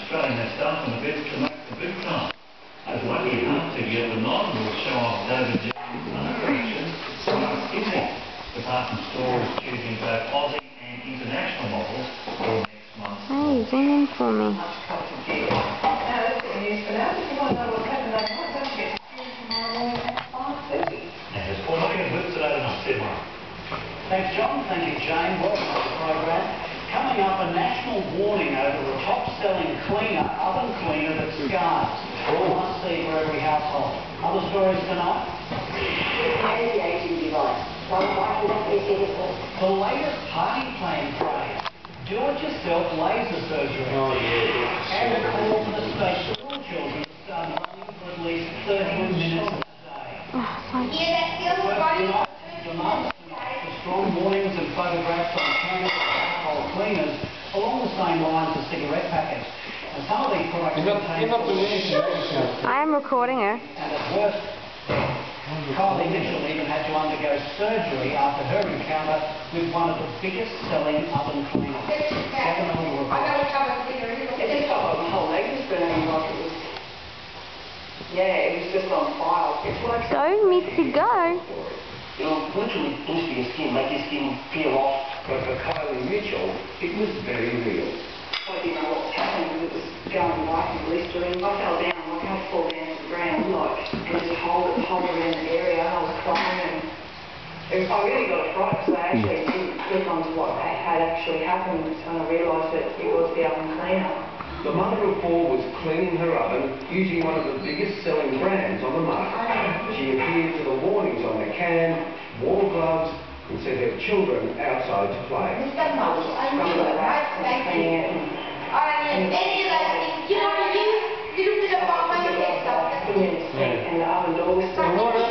Australian their stuff on the beds to make the boot time. As lucky enough to get the nod will show off David Jones' collection from Mitsy. Department store is choosing both Aussie and international models for next month. Hey, zoom in for me. That's good news for now. If you want to know what's happening overnight, don't forget to tune in tomorrow morning at 5:30. And there's Paul Morgan with today tonight. See you tomorrow. Thanks, John. Thank you, Jane. Welcome to the program. Coming up, a national warning over the top-selling cleaner, oven cleaner that scars. All must see for every household. Other stories tonight? Radiating device. The latest party plan craze. Do-it-yourself laser surgery. Oh, yeah. And a call to the state school children to start running for at least 30 minutes a day. Demands for strong warnings and photographs on cameras of household cleaners along the same lines as cigarette packets. And some of these products contain... I am recording her. And at worst, Kylie Mitchell even had to undergo surgery after her encounter with one of the biggest selling oven cleaners. 7 on the report. The whole leg was burning like it was... Yeah, it was just on fire. It's like... Go, Mitsy, go. It'll literally blister your skin, make your skin peel off. But for Kylie Mitchell, it was very real. I didn't know what was happening because it was going white and blistering. I fell down, like I fall down to the ground, like, and just hold around the area. I was crying, and I really got a fright because I actually didn't click on what had actually happened, and I realised that it was the oven cleaner. The mother of four was cleaning her oven using one of the biggest selling brands on the market. She adhered to the warnings on the can, wore gloves, and sent her children outside to play. And the oven door was still